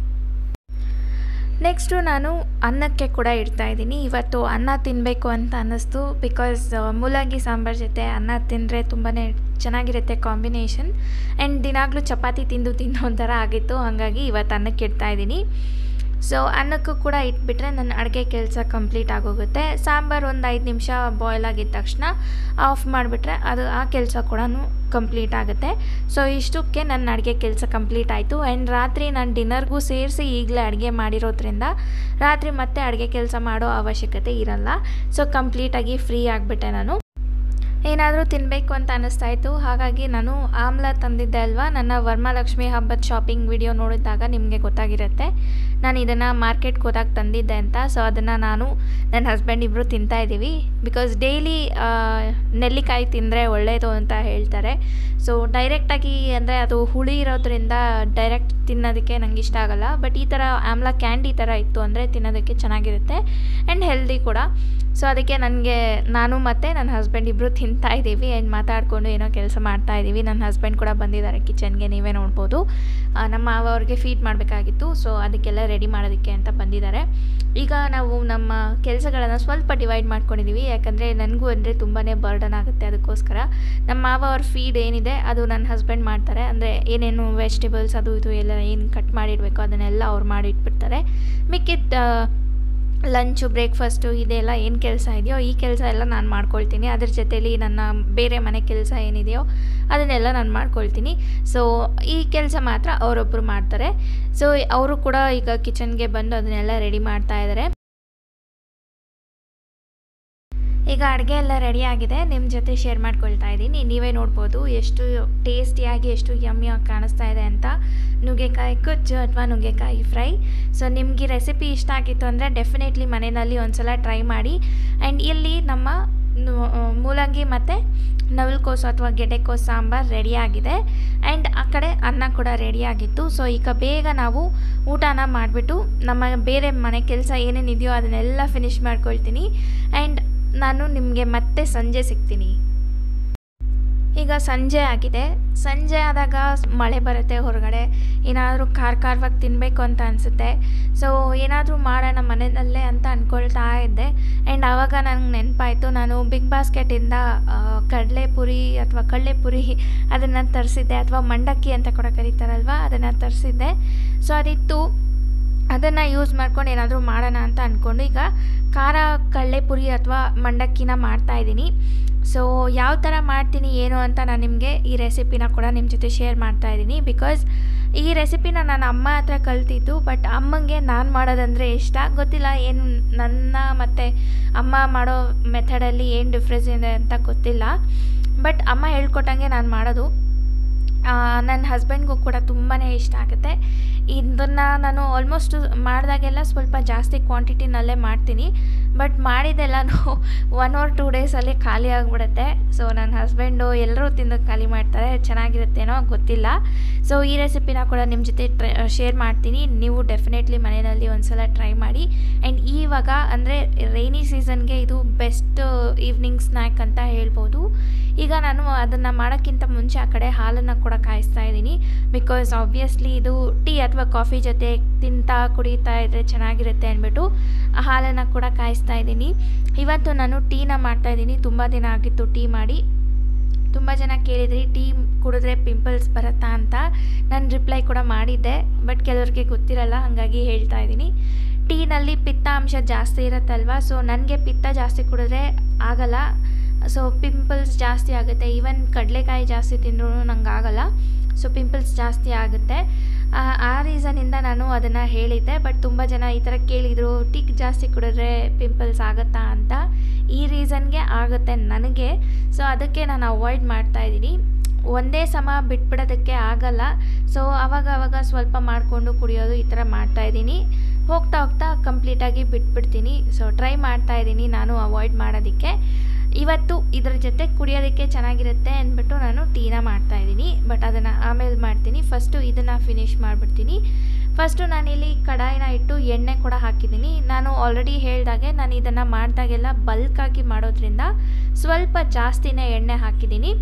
ನೆಕ್ಸ್ಟು ನಾನು ಅನ್ನಕ್ಕೆ ಕೂಡ ಇಡ್ತಾಯಿದ್ದೀನಿ. ಇವತ್ತು ಅನ್ನ ತಿನ್ನಬೇಕು ಅಂತ ಅನ್ನಿಸ್ತು. ಬಿಕಾಸ್ ಮೂಲಂಗಿ ಸಾಂಬಾರು ಜೊತೆ ಅನ್ನ ತಿಂದರೆ ತುಂಬಾ ಚೆನ್ನಾಗಿರುತ್ತೆ ಕಾಂಬಿನೇಷನ್. ಆ್ಯಂಡ್ ದಿನಾಗಲೂ ಚಪಾತಿ ತಿಂದು ತಿಂದು ಒಂಥರ ಆಗಿತ್ತು. ಹಾಗಾಗಿ ಇವತ್ತು ಅನ್ನಕ್ಕೆ ಇಡ್ತಾಯಿದ್ದೀನಿ. ಸೊ ಅನ್ನಕ್ಕೂ ಕೂಡ ಇಟ್ಬಿಟ್ರೆ ನನ್ನ ಅಡುಗೆ ಕೆಲಸ ಕಂಪ್ಲೀಟ್ ಆಗೋಗುತ್ತೆ. ಸಾಂಬಾರು ಒಂದು ಐದು ನಿಮಿಷ ಬಾಯ್ಲ್ ಆಗಿದ ತಕ್ಷಣ ಆಫ್ ಮಾಡಿಬಿಟ್ರೆ ಅದು ಆ ಕೆಲಸ ಕೂಡ ಕಂಪ್ಲೀಟ್ ಆಗುತ್ತೆ. ಸೊ ಇಷ್ಟಕ್ಕೆ ನನ್ನ ಅಡುಗೆ ಕೆಲಸ ಕಂಪ್ಲೀಟ್ ಆಯಿತು. ಆ್ಯಂಡ್ ರಾತ್ರಿ ನಾನು ಡಿನ್ನರ್ಗೂ ಸೇರಿಸಿ ಈಗಲೇ ಅಡುಗೆ ಮಾಡಿರೋದ್ರಿಂದ ರಾತ್ರಿ ಮತ್ತೆ ಅಡುಗೆ ಕೆಲಸ ಮಾಡೋ ಅವಶ್ಯಕತೆ ಇರಲ್ಲ. ಸೊ ಕಂಪ್ಲೀಟಾಗಿ ಫ್ರೀ ಆಗಿಬಿಟ್ಟೆ ನಾನು. ಏನಾದರೂ ತಿನ್ನಬೇಕು ಅಂತ ಅನ್ನಿಸ್ತಾಯಿತ್ತು. ಹಾಗಾಗಿ ನಾನು ಆಮ್ಲ ತಂದಿದ್ದೆ ಅಲ್ವಾ, ನನ್ನ ವರಮಹಾಲಕ್ಷ್ಮಿ ಹಬ್ಬದ ಶಾಪಿಂಗ್ ವಿಡಿಯೋ ನೋಡಿದಾಗ ನಿಮಗೆ ಗೊತ್ತಾಗಿರುತ್ತೆ ನಾನು ಇದನ್ನು ಮಾರ್ಕೆಟ್ಗೆ ಹೋದಾಗ ತಂದಿದ್ದೆ ಅಂತ. ಸೊ ಅದನ್ನು ನಾನು ನನ್ನ ಹಸ್ಬೆಂಡ್ ಇಬ್ಬರು ತಿಂತಾಯಿದ್ದೀವಿ. ಬಿಕಾಸ್ ಡೈಲಿ ನೆಲ್ಲಿಕಾಯಿ ತಿಂದರೆ ಒಳ್ಳೆಯದು ಅಂತ ಹೇಳ್ತಾರೆ. ಸೊ ಡೈರೆಕ್ಟಾಗಿ ಅಂದರೆ ಅದು ಹುಳಿ ಇರೋದ್ರಿಂದ ಡೈರೆಕ್ಟ್ ತಿನ್ನೋದಕ್ಕೆ ನಂಗೆ ಇಷ್ಟ ಆಗೋಲ್ಲ. ಬಟ್ ಈ ಥರ ಆಮ್ಲ ಕ್ಯಾಂಡಿ ಥರ ಇತ್ತು ಅಂದರೆ ತಿನ್ನೋದಕ್ಕೆ ಚೆನ್ನಾಗಿರುತ್ತೆ ಆ್ಯಂಡ್ ಹೆಲ್ದಿ ಕೂಡ. ಸೊ ಅದಕ್ಕೆ ನನಗೆ ನಾನು ಮತ್ತು ನನ್ನ ಹಸ್ಬೆಂಡ್ ಇಬ್ಬರು ತಿಂತಾ ಇದ್ದೀವಿ ಆ್ಯಂಡ್ ಮಾತಾಡಿಕೊಂಡು ಏನೋ ಕೆಲಸ ಮಾಡ್ತಾ ಇದ್ದೀವಿ. ನನ್ನ ಹಸ್ಬೆಂಡ್ ಕೂಡ ಬಂದಿದ್ದಾರೆ ಕಿಚನ್ಗೆ, ನೀವೇ ನೋಡ್ಬೋದು. ನಮ್ಮ ಮಾವ ಅವ್ರಿಗೆ ಫೀಡ್ ಮಾಡಬೇಕಾಗಿತ್ತು. ಸೊ ಅದಕ್ಕೆಲ್ಲ ರೆಡಿ ಮಾಡೋದಕ್ಕೆ ಅಂತ ಬಂದಿದ್ದಾರೆ. ಈಗ ನಾವು ನಮ್ಮ ಕೆಲಸಗಳನ್ನು ಸ್ವಲ್ಪ ಡಿವೈಡ್ ಮಾಡ್ಕೊಂಡಿದ್ದೀವಿ. ಯಾಕಂದರೆ ನನಗೂ ಅಂದರೆ ತುಂಬಾ ಬರ್ಡನ್ ಆಗುತ್ತೆ. ಅದಕ್ಕೋಸ್ಕರ ನಮ್ಮ ಮಾವ ಅವ್ರ ಫೀಡ್ ಏನಿದೆ ಅದು ನನ್ನ ಹಸ್ಬೆಂಡ್ ಮಾಡ್ತಾರೆ. ಅಂದರೆ ಏನೇನು ವೆಜಿಟೇಬಲ್ಸ್ ಅದು ಇದು ಎಲ್ಲ ಏನು ಕಟ್ ಮಾಡಿಡಬೇಕು ಅದನ್ನೆಲ್ಲ ಅವ್ರು ಮಾಡಿಟ್ಬಿಡ್ತಾರೆ. ಮಿಕ್ಕಿದ ಲಂಚು ಬ್ರೇಕ್ಫಾಸ್ಟು ಇದೆಲ್ಲ ಏನು ಕೆಲಸ ಇದೆಯೋ ಈ ಕೆಲಸ ಎಲ್ಲ ನಾನು ಮಾಡ್ಕೊಳ್ತೀನಿ. ಅದ್ರ ಜೊತೆಲಿ ನನ್ನ ಬೇರೆ ಮನೆ ಕೆಲಸ ಏನಿದೆಯೋ ಅದನ್ನೆಲ್ಲ ನಾನು ಮಾಡ್ಕೊಳ್ತೀನಿ. ಸೊ ಈ ಕೆಲಸ ಮಾತ್ರ ಅವರೊಬ್ಬರು ಮಾಡ್ತಾರೆ. ಸೊ ಅವರು ಕೂಡ ಈಗ ಕಿಚನ್ಗೆ ಬಂದು ಅದನ್ನೆಲ್ಲ ರೆಡಿ ಮಾಡ್ತಾ ಇದ್ದಾರೆ. ಈಗ ಅಡುಗೆ ಎಲ್ಲ ರೆಡಿ ಆಗಿದೆ, ನಿಮ್ಮ ಜೊತೆ ಶೇರ್ ಮಾಡ್ಕೊಳ್ತಾ ಇದ್ದೀನಿ. ನೀವೇ ನೋಡ್ಬೋದು ಎಷ್ಟು ಟೇಸ್ಟಿಯಾಗಿ ಎಷ್ಟು ಯಮ್ಮಿಯಾಗಿ ಕಾಣಿಸ್ತಾ ಇದೆ ಅಂತ. ನುಗ್ಗೆಕಾಯಿ ಗೊಜ್ಜು ಅಥವಾ ನುಗ್ಗೆಕಾಯಿ ಫ್ರೈ. ಸೊ ನಿಮಗೆ ರೆಸಿಪಿ ಇಷ್ಟ ಆಗಿತ್ತು ಅಂದರೆ ಡೆಫಿನೆಟ್ಲಿ ಮನೆಯಲ್ಲಿ ಒಂದು ಸಲ ಟ್ರೈ ಮಾಡಿ. ಆ್ಯಂಡ್ ಇಲ್ಲಿ ನಮ್ಮ ಮೂಲಂಗಿ ಮತ್ತು ನವಲಕೋಸು ಅಥವಾ ಗೆಡ್ಡೆಕೋಸು ಸಾಂಬಾರು ರೆಡಿಯಾಗಿದೆ. ಆ್ಯಂಡ್ ಆ ಕಡೆ ಅನ್ನ ಕೂಡ ರೆಡಿಯಾಗಿತ್ತು. ಸೊ ಈಗ ಬೇಗ ನಾವು ಊಟನ ಮಾಡಿಬಿಟ್ಟು ನಮ್ಮ ಬೇರೆ ಮನೆ ಕೆಲಸ ಏನೇನಿದೆಯೋ ಅದನ್ನೆಲ್ಲ ಫಿನಿಷ್ ಮಾಡ್ಕೊಳ್ತೀನಿ. ಆ್ಯಂಡ್ ನಾನು ನಿಮಗೆ ಮತ್ತೆ ಸಂಜೆ ಸಿಗ್ತೀನಿ. ಈಗ ಸಂಜೆ ಆಗಿದೆ. ಸಂಜೆ ಆದಾಗ ಮಳೆ ಬರುತ್ತೆ, ಹೊರಗಡೆ ಏನಾದರೂ ಖಾರ ಖಾರವಾಗಿ ತಿನ್ನಬೇಕು ಅಂತ ಅನಿಸುತ್ತೆ. ಸೊ ಏನಾದರೂ ಮಾಡೋಣ ಮನೆಯಲ್ಲೇ ಅಂತ ಅಂದ್ಕೊಳ್ತಾ ಇದ್ದೆ. ಆ್ಯಂಡ್ ಆವಾಗ ನನಗೆ ನೆನಪಾಯಿತು, ನಾನು ಬಿಗ್ ಬಾಸ್ಕೆಟಿಂದ ಕಡಲೆಪುರಿ ಅಥವಾ ಕಳ್ಳೆಪುರಿ ಅದನ್ನು ತರಿಸಿದ್ದೆ, ಅಥವಾ ಮಂಡಕ್ಕಿ ಅಂತ ಕೂಡ ಕರೀತಾರಲ್ವ, ಅದನ್ನು ತರಿಸಿದ್ದೆ. ಸೊ ಅದಿತ್ತು, ಅದನ್ನು ಯೂಸ್ ಮಾಡ್ಕೊಂಡು ಏನಾದರೂ ಮಾಡೋಣ ಅಂತ ಅಂದ್ಕೊಂಡು ಈಗ ಖಾರ ಕಳ್ಳೆಪುರಿ ಅಥವಾ ಮಂಡಕ್ಕಿನ ಮಾಡ್ತಾಯಿದ್ದೀನಿ. ಸೊ ಯಾವ ಥರ ಮಾಡ್ತೀನಿ ಏನು ಅಂತ ನಾನು ನಿಮಗೆ ಈ ರೆಸಿಪಿನ ಕೂಡ ನಿಮ್ಮ ಜೊತೆ ಶೇರ್ ಮಾಡ್ತಾಯಿದ್ದೀನಿ. ಬಿಕಾಸ್ ಈ ರೆಸಿಪಿನ ನಾನು ಅಮ್ಮ ಹತ್ರ ಕಲ್ತಿದ್ದು, ಬಟ್ ಅಮ್ಮಂಗೆ ನಾನು ಮಾಡೋದಂದರೆ ಇಷ್ಟ. ಗೊತ್ತಿಲ್ಲ ಏನು ನನ್ನ ಮತ್ತು ಅಮ್ಮ ಮಾಡೋ ಮೆಥಡಲ್ಲಿ ಏನು ಡಿಫ್ರೆನ್ಸ್ ಇದೆ ಅಂತ ಗೊತ್ತಿಲ್ಲ. ಬಟ್ ಅಮ್ಮ ಹೇಳ್ಕೊಟ್ಟಂಗೆ ನಾನು ಮಾಡೋದು. ನನ್ನ ಹಸ್ಬೆಂಡ್ಗೂ ಕೂಡ ತುಂಬಾ ಇಷ್ಟ ಆಗುತ್ತೆ. ಇದನ್ನು ನಾನು ಆಲ್ಮೋಸ್ಟ್ ಮಾಡಿದಾಗೆಲ್ಲ ಸ್ವಲ್ಪ ಜಾಸ್ತಿ ಕ್ವಾಂಟಿಟಿನಲ್ಲೇ ಮಾಡ್ತೀನಿ. ಬಟ್ ಮಾಡಿದೆಲ್ಲನೂ ಒನ್ ಆರ್ ಟೂ ಡೇಸಲ್ಲಿ ಖಾಲಿ ಆಗಿಬಿಡುತ್ತೆ. ಸೊ ನನ್ನ ಹಸ್ಬೆಂಡು ಎಲ್ಲರೂ ತಿಂದು ಖಾಲಿ ಮಾಡ್ತಾರೆ. ಚೆನ್ನಾಗಿರುತ್ತೇನೋ ಗೊತ್ತಿಲ್ಲ. ಸೊ ಈ ರೆಸಿಪಿನ ಕೂಡ ನಿಮ್ಮ ಜೊತೆ ಟ್ರೈ ಶೇರ್ ಮಾಡ್ತೀನಿ. ನೀವು ಡೆಫಿನೆಟ್ಲಿ ಮನೆಯಲ್ಲಿ ಒಂದು ಸಲ ಟ್ರೈ ಮಾಡಿ. ಆ್ಯಂಡ್ ಈವಾಗ ಅಂದರೆ ರೈನಿ ಸೀಸನ್ಗೆ ಇದು ಬೆಸ್ಟ್ ಈವ್ನಿಂಗ್ ಸ್ನ್ಯಾಕ್ ಅಂತ ಹೇಳ್ಬೋದು. ಈಗ ನಾನು ಅದನ್ನು ಮಾಡೋಕ್ಕಿಂತ ಮುಂಚೆ ಆ ಕಡೆ ಹಾಲನ್ನು ಕೂಡ ಕಾಯಿಸ್ತಾ ಇದ್ದೀನಿ. ಬಿಕಾಸ್ ಆಬ್ವಿಯಸ್ಲಿ ಇದು ಟೀ ಅಥವಾ ಕಾಫಿ ಜೊತೆ ತಿಂತಾ ಕುಡಿತಾ ಇದ್ದರೆ ಚೆನ್ನಾಗಿರುತ್ತೆ ಅಂದ್ಬಿಟ್ಟು ಆ ಹಾಲನ್ನು ಕೂಡ ಕಾಯಿಸ್ತಾ ಇದ್ದೀನಿ. ಇವತ್ತು ನಾನು ಟೀನ ಮಾಡ್ತಾಯಿದ್ದೀನಿ. ತುಂಬ ದಿನ ಆಗಿತ್ತು ಟೀ ಮಾಡಿ. ತುಂಬ ಜನ ಕೇಳಿದ್ರಿ ಟೀ ಕುಡಿದ್ರೆ ಪಿಂಪಲ್ಸ್ ಬರುತ್ತಾ ಅಂತ. ನಾನು ರಿಪ್ಲೈ ಕೂಡ ಮಾಡಿದ್ದೆ, ಬಟ್ ಕೆಲವ್ರಿಗೆ ಗೊತ್ತಿರಲ್ಲ, ಹಾಗಾಗಿ ಹೇಳ್ತಾ ಇದ್ದೀನಿ. ಟೀನಲ್ಲಿ ಪಿತ್ತ ಅಂಶ ಜಾಸ್ತಿ ಇರುತ್ತಲ್ವ, ಸೊ ನನಗೆ ಪಿತ್ತ ಜಾಸ್ತಿ ಕುಡಿದ್ರೆ ಆಗಲ್ಲ. ಸೊ ಪಿಂಪಲ್ಸ್ ಜಾಸ್ತಿ ಆಗುತ್ತೆ. ಈವನ್ ಕಡಲೆಕಾಯಿ ಜಾಸ್ತಿ ತಿಂದ್ರೂ ನಂಗೆ ಆಗಲ್ಲ. ಸೊ ಪಿಂಪಲ್ಸ್ ಜಾಸ್ತಿ ಆಗುತ್ತೆ. ಆ ರೀಸನಿಂದ ನಾನು ಅದನ್ನು ಹೇಳಿದ್ದೆ. ಬಟ್ ತುಂಬ ಜನ ಈ ಥರ ಕೇಳಿದರು, ಟೀ ಜಾಸ್ತಿ ಕುಡಿದ್ರೆ ಪಿಂಪಲ್ಸ್ ಆಗುತ್ತಾ ಅಂತ. ಈ ರೀಸನ್ಗೆ ಆಗುತ್ತೆ ನನಗೆ. ಸೊ ಅದಕ್ಕೆ ನಾನು ಅವಾಯ್ಡ್ ಮಾಡ್ತಾಯಿದ್ದೀನಿ. ಒಂದೇ ಸಮ ಬಿಟ್ಬಿಡೋದಕ್ಕೆ ಆಗಲ್ಲ. ಸೊ ಆವಾಗ ಆವಾಗ ಸ್ವಲ್ಪ ಮಾಡಿಕೊಂಡು ಕುಡಿಯೋದು ಈ ಥರ ಮಾಡ್ತಾಯಿದ್ದೀನಿ. ಹೋಗ್ತಾ ಹೋಗ್ತಾ ಕಂಪ್ಲೀಟಾಗಿ ಬಿಟ್ಬಿಡ್ತೀನಿ. ಸೊ ಟ್ರೈ ಮಾಡ್ತಾಯಿದ್ದೀನಿ ನಾನು ಅವಾಯ್ಡ್ ಮಾಡೋದಕ್ಕೆ. ಇವತ್ತು ಇದರ ಜೊತೆ ಕುಡಿಯೋದಕ್ಕೆ ಚೆನ್ನಾಗಿರುತ್ತೆ ಅಂದ್ಬಿಟ್ಟು ನಾನು ಟೀನ ಮಾಡ್ತಾಯಿದ್ದೀನಿ. ಬಟ್ ಅದನ್ನು ಆಮೇಲೆ ಮಾಡ್ತೀನಿ. ಫಸ್ಟು ಇದನ್ನು ಫಿನಿಷ್ ಮಾಡಿಬಿಡ್ತೀನಿ. ಫಸ್ಟು ನಾನಿಲ್ಲಿ ಕಡಾಯಿನ ಇಟ್ಟು ಎಣ್ಣೆ ಕೂಡ ಹಾಕಿದ್ದೀನಿ. ನಾನು ಆಲ್ರೆಡಿ ಹೇಳಿದಾಗೆ ನಾನು ಇದನ್ನು ಮಾಡಿದಾಗೆಲ್ಲ ಬಲ್ಕಾಗಿ ಮಾಡೋದ್ರಿಂದ ಸ್ವಲ್ಪ ಜಾಸ್ತಿನೇ ಎಣ್ಣೆ ಹಾಕಿದ್ದೀನಿ.